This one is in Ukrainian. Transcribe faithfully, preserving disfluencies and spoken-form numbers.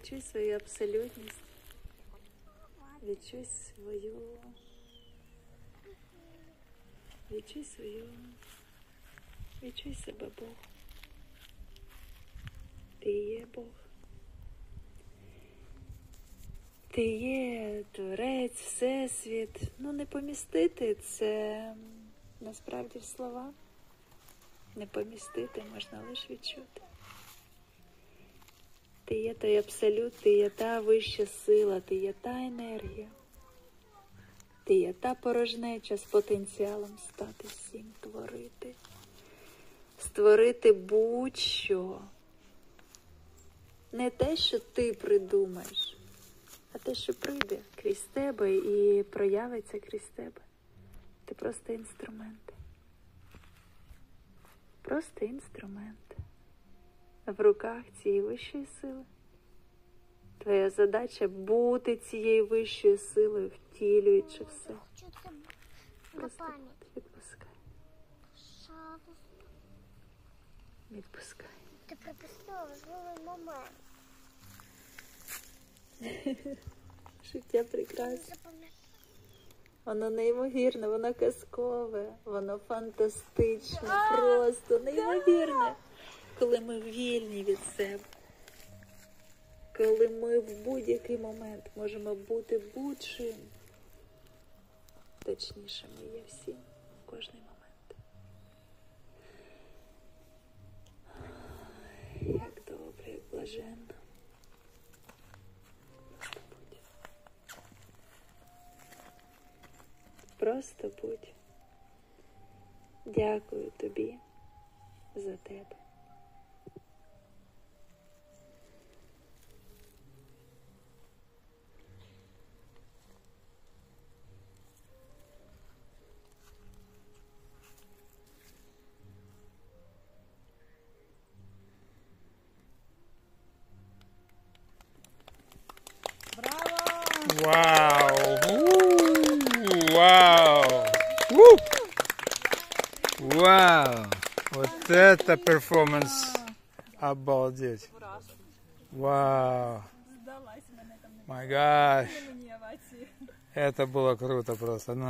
Відчуй свою абсолютність. Відчуй свою... Відчуй свою... Відчуй себе Бог. Ти є Бог. Ти є Творець, Всесвіт. Ну, не помістити це насправді в слова. Не помістити, можна лише відчути. Ти є той абсолют, ти є та вища сила, ти є та енергія. Ти є та порожнеча з потенціалом стати всім, творити. Створити будь-що. Не те, що ти придумаєш, а те, що прийде крізь тебе і проявиться крізь тебе. Ти просто інструмент. Просто інструмент. В руках цієї вищої сили. Твоя задача бути цією вищою силою, втілюючи все. Просто відпускай. Відпускай. Ти пропустила важливий момент. Життя прекрасне. Воно неймовірне, воно казкове, воно фантастичне, просто неймовірне. Коли ми вільні від себе. Коли ми в будь-який момент можемо бути будь-чим. Точніше, ми є всім в кожний момент. Як добре, як блаженно. Просто будь. Просто будь. Дякую тобі за тебе. Вау! У, Вау! У! Вау! Вот это перформанс! Обалдеть! Вау! Май гаш! Это было круто просто!